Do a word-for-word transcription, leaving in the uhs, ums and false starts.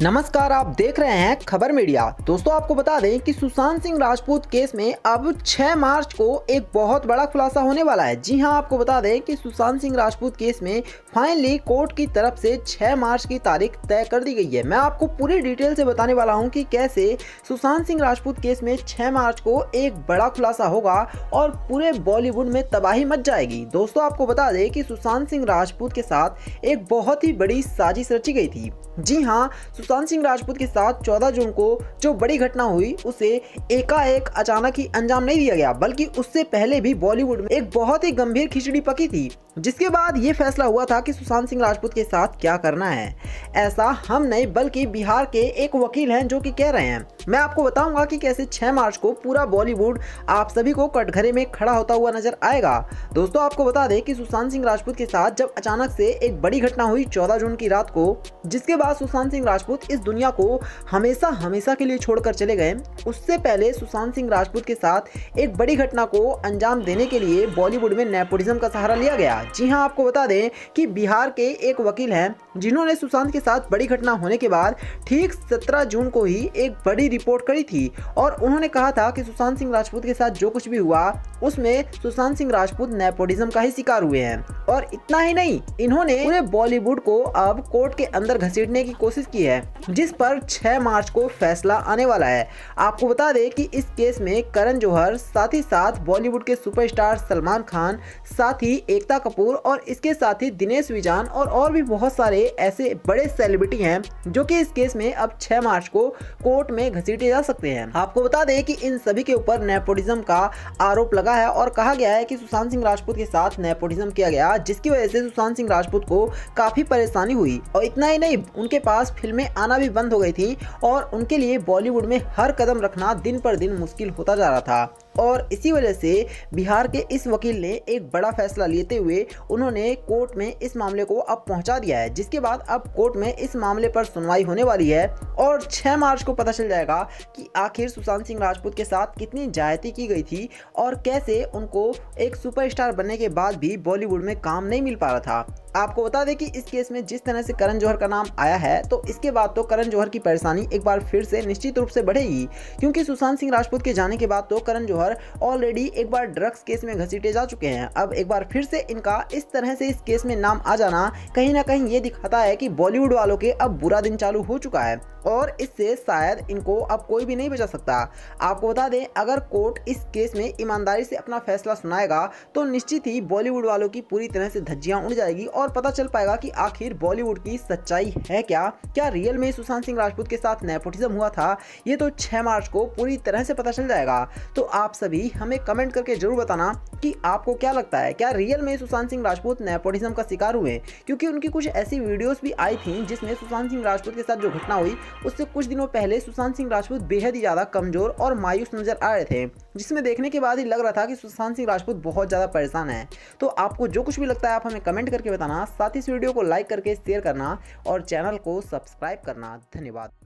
नमस्कार, आप देख रहे हैं खबर मीडिया। दोस्तों, आपको बता दें कि सुशांत सिंह राजपूत केस में अब छह मार्च को एक बहुत बड़ा खुलासा होने वाला है। जी हां, आपको बता दें कि सुशांत सिंह राजपूत केस में फाइनली कोर्ट की तरफ से छह मार्च की तारीख तय कर दी गई है। मैं आपको पूरी डिटेल से बताने वाला हूं कि कैसे सुशांत सिंह राजपूत केस में छह मार्च को एक बड़ा खुलासा होगा और पूरे बॉलीवुड में तबाही मच जाएगी। दोस्तों, आपको बता दें कि सुशांत सिंह राजपूत के साथ एक बहुत ही बड़ी साजिश रची गई थी। जी हाँ, सुशांत सिंह राजपूत के साथ चौदह जून को जो बड़ी घटना हुई उसे एकाएक अचानक ही अंजाम नहीं दिया गया, बल्कि उससे पहले भी बॉलीवुड में एक बहुत ही गंभीर खिचड़ी पकी थी, जिसके बाद ये फैसला हुआ था कि सुशांत सिंह राजपूत के साथ क्या करना है। ऐसा हम नहीं बल्कि बिहार के एक वकील हैं जो कि कह रहे हैं। मैं आपको बताऊंगा कि कैसे छह मार्च को पूरा बॉलीवुड आप सभी को कटघरे में खड़ा होता हुआ नजर आएगा। दोस्तों, आपको बता दें कि सुशांत सिंह राजपूत के साथ जब अचानक से एक बड़ी घटना हुई चौदह जून की रात को, जिसके बाद सुशांत सिंह राजपूत इस दुनिया को हमेशा हमेशा के लिए छोड़कर चले गए, उससे पहले सुशांत सिंह राजपूत के साथ एक बड़ी घटना को अंजाम देने के लिए बॉलीवुड में नेपोटिज्म का सहारा लिया गया। जी हां, आपको बता दें कि बिहार के एक वकील हैं जिन्होंने सुशांत के साथ बड़ी घटना होने के बाद ठीक सत्रह जून को ही एक बड़ी रिपोर्ट करी थी और उन्होंने कहा था कि सुशांत सिंह राजपूत के साथ जो कुछ भी हुआ उसमें सुशांत सिंह राजपूत नेपोटिज्म का ही शिकार हुए हैं। और इतना ही नहीं, इन्होंने पूरे बॉलीवुड को अब कोर्ट के अंदर घसीटने की कोशिश की है, जिस पर छह मार्च को फैसला आने वाला है। आपको बता दें कि इस केस में करण जौहर, साथ ही साथ बॉलीवुड के सुपरस्टार सलमान खान, साथ ही एकता कपूर और इसके साथ ही दिनेश विजान और और भी बहुत सारे ऐसे बड़े सेलिब्रिटी हैं जो कि इस केस में अब छह मार्च को कोर्ट में घसीटे जा सकते हैं। आपको बता दें कि इन सभी के ऊपर नेपोटिज्म का आरोप लगा है और कहा गया है कि सुशांत सिंह राजपूत के साथ नेपोटिज्म किया गया, जिसकी वजह से सुशांत सिंह राजपूत को काफी परेशानी हुई। और इतना ही नहीं, उनके पास फिल्में आना भी बंद हो गई थी और उनके लिए बॉलीवुड में हर कदम रखना दिन पर दिन मुश्किल होता जा रहा था। और इसी वजह से बिहार के इस वकील ने एक बड़ा फैसला लेते हुए उन्होंने कोर्ट में इस मामले को अब पहुंचा दिया है, जिसके बाद अब कोर्ट में इस मामले पर सुनवाई होने वाली है और छह मार्च को पता चल जाएगा कि आखिर सुशांत सिंह राजपूत के साथ कितनी ज्यादती की गई थी और कैसे उनको एक सुपरस्टार बनने के बाद भी बॉलीवुड में काम नहीं मिल पा रहा था। आपको बता दें कि इस केस में जिस तरह से करण जौहर का नाम आया है, तो इसके बाद तो करण जौहर की परेशानी एक बार फिर से निश्चित रूप से बढ़ेगी, क्योंकि सुशांत सिंह राजपूत के जाने के बाद तो करण जौहर ऑलरेडी एक बार ड्रग्स केस में घसीटे जा चुके हैं। अब एक बार फिर से इनका इस तरह से इस केस में नाम आ जाना कहीं ना कहीं ये दिखाता है कि बॉलीवुड वालों के अब बुरा दिन चालू हो चुका है और इससे शायद इनको अब कोई भी नहीं बचा सकता। आपको बता दें, अगर कोर्ट इस केस में ईमानदारी से अपना फैसला सुनाएगा तो निश्चित ही बॉलीवुड वालों की पूरी तरह से धज्जियां उड़ जाएगी और पता चल पाएगा कि आखिर बॉलीवुड की सच्चाई है क्या क्या रियल में सुशांत सिंह राजपूत के साथ नेपोटिज्म हुआ था। ये तो छह मार्च को पूरी तरह से पता चल जाएगा। तो आप सभी हमें कमेंट करके जरूर बताना कि आपको क्या लगता है, क्या रियल में सुशांत सिंह राजपूत नेपोटिज्म का शिकार हुए, क्योंकि उनकी कुछ ऐसी वीडियोस भी आई थी जिसमें सुशांत सिंह राजपूत के साथ जो घटना हुई उससे कुछ दिनों पहले सुशांत सिंह राजपूत बेहद ही ज्यादा कमजोर और मायूस नजर आ रहे थे, जिसमें देखने के बाद ही लग रहा था कि सुशांत सिंह राजपूत बहुत ज्यादा परेशान है। तो आपको जो कुछ भी लगता है आप हमें कमेंट करके बताना, साथ ही इस वीडियो को लाइक करके शेयर करना और चैनल को सब्सक्राइब करना। धन्यवाद।